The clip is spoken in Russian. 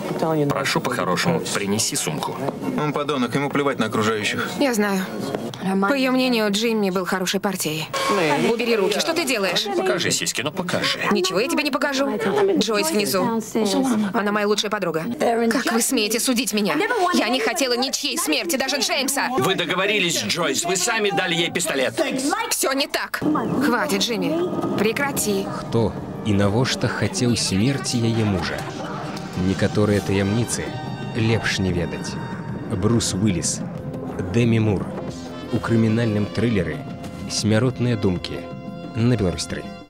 Прошу по-хорошему, принеси сумку. Он подонок, ему плевать на окружающих. Я знаю. По ее мнению, Джимми был хорошей партией. Убери руки. Что ты делаешь? Покажи сиськи, ну покажи. Ничего я тебе не покажу. Джойс внизу. Она моя лучшая подруга. Как вы смеете судить меня? Я не хотела ничьей смерти, даже Джеймса. Вы договорились, Джойс, вы сами дали ей пистолет. Все не так. Хватит, Джимми. Прекрати. Хто і навошта хацеў смерці яе мужа? Некаторыя таямніцы лепш не ведаць. Брус Уиллис, Дэмі Мур. У крымінальным трылеры «Смяротныя думкі» на Беларусь 3.